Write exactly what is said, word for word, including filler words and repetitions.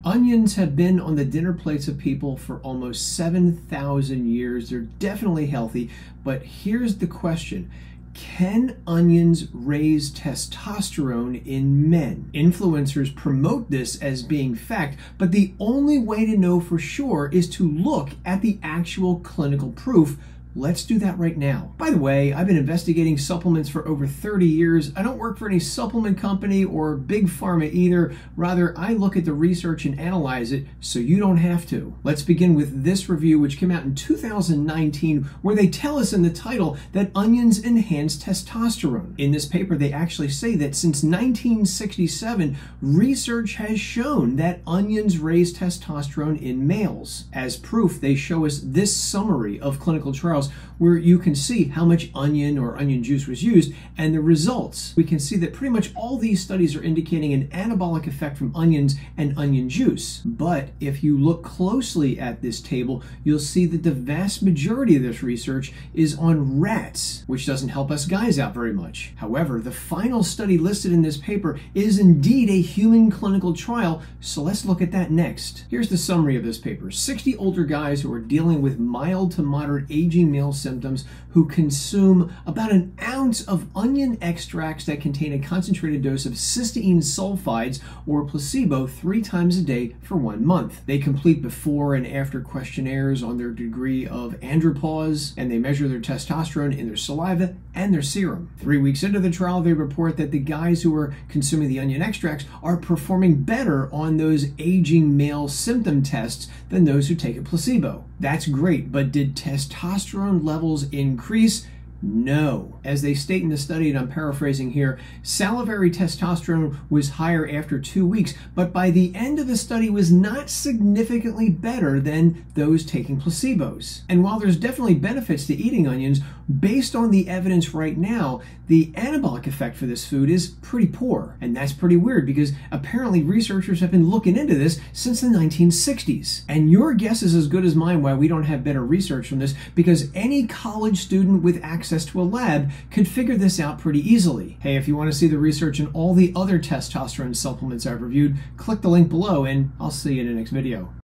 Onions have been on the dinner plates of people for almost seven thousand years. They're definitely healthy, but here's the question. Can onions raise testosterone in men? Influencers promote this as being fact, but the only way to know for sure is to look at the actual clinical proof. Let's do that right now. By the way, I've been investigating supplements for over thirty years. I don't work for any supplement company or big pharma either. Rather, I look at the research and analyze it so you don't have to. Let's begin with this review, which came out in two thousand nineteen, where they tell us in the title that onions enhance testosterone. In this paper, they actually say that since nineteen sixty-seven, research has shown that onions raise testosterone in males. As proof, they show us this summary of clinical trials where you can see how much onion or onion juice was used and the results. We can see that pretty much all these studies are indicating an anabolic effect from onions and onion juice. But if you look closely at this table, you'll see that the vast majority of this research is on rats, which doesn't help us guys out very much. However, the final study listed in this paper is indeed a human clinical trial, so let's look at that next. Here's the summary of this paper. sixty older guys who are dealing with mild to moderate aging male symptoms who consume about an ounce of onion extracts that contain a concentrated dose of cysteine sulfides or placebo three times a day for one month. They complete before and after questionnaires on their degree of andropause, and they measure their testosterone in their saliva and their serum. Three weeks into the trial, they report that the guys who are consuming the onion extracts are performing better on those aging male symptom tests than those who take a placebo. That's great, but did testosterone levels increase? No. As they state in the study, and I'm paraphrasing here, salivary testosterone was higher after two weeks, but by the end of the study was not significantly better than those taking placebos. And while there's definitely benefits to eating onions, based on the evidence right now, the anabolic effect for this food is pretty poor. And that's pretty weird because apparently researchers have been looking into this since the nineteen sixties. And your guess is as good as mine why we don't have better research from this, because any college student with access to a lab could figure this out pretty easily. Hey, if you want to see the research and all the other testosterone supplements I've reviewed, click the link below and I'll see you in the next video.